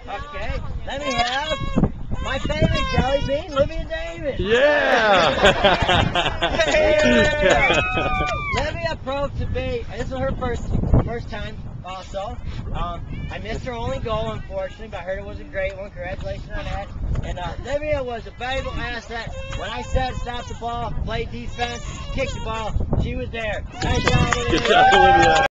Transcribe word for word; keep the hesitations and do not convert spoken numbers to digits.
Okay, let me have my favorite jelly bean, Livia Davis. Yeah! Yeah. Livia proved to be, this is her first first time also. Um, I missed her only goal, unfortunately, but I heard it was a great one. Congratulations on that. And uh, Livia was a valuable asset. When I said stop the ball, play defense, kick the ball, she was there. Nice job, Livia. Good job, Olivia.